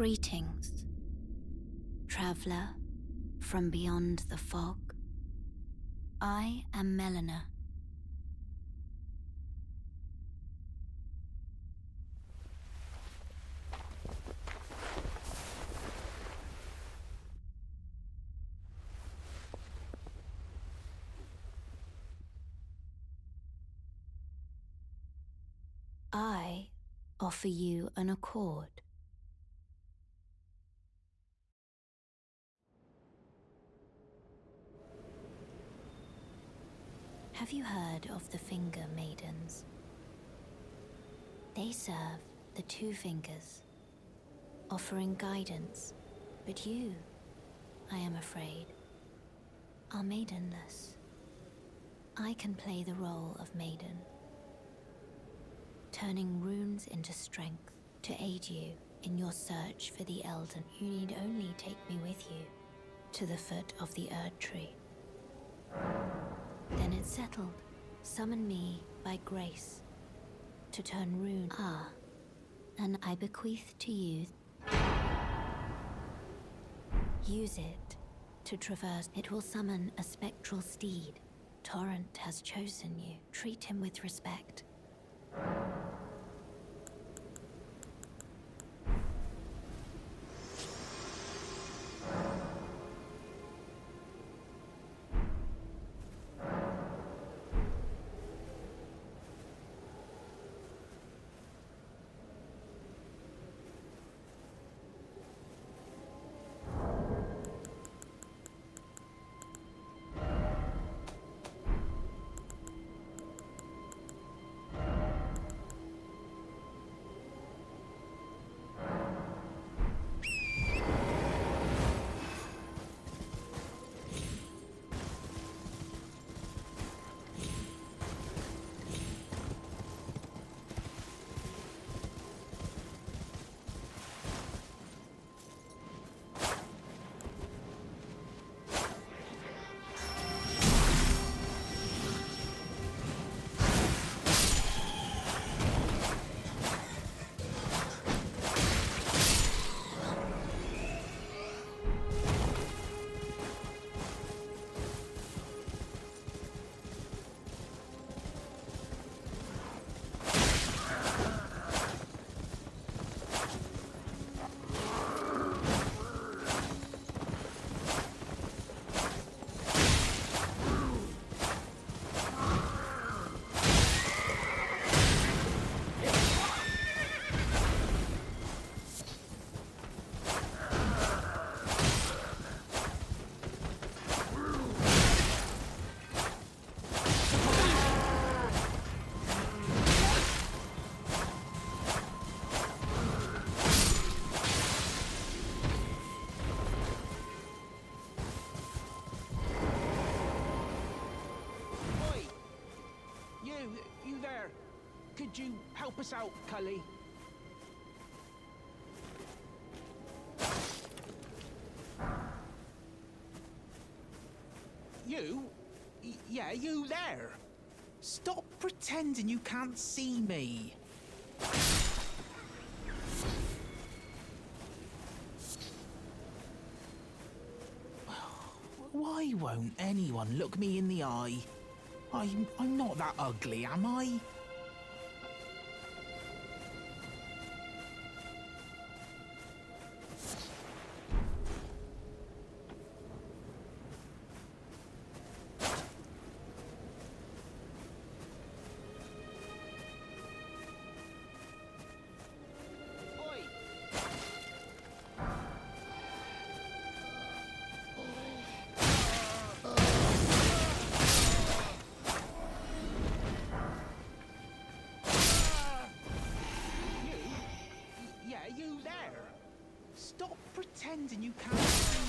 Greetings, traveller from beyond the fog. I am Melina. I offer you an accord. Have you heard of the Finger Maidens? They serve the Two Fingers, offering guidance, but you, I am afraid, are maidenless. I can play the role of maiden, turning runes into strength to aid you in your search for the Elden. You need only take me with you to the foot of the Erd Tree. Then it's settled. Summon me by grace to turn rune. And I bequeath to you. Use it to traverse. It will summon a spectral steed. Torrent has chosen you. Treat him with respect. You there? Could you help us out, Cully? You? Yeah, you there? Stop pretending you can't see me. Why won't anyone look me in the eye? I'm not that ugly, am I? You there? Stop pretending you can't see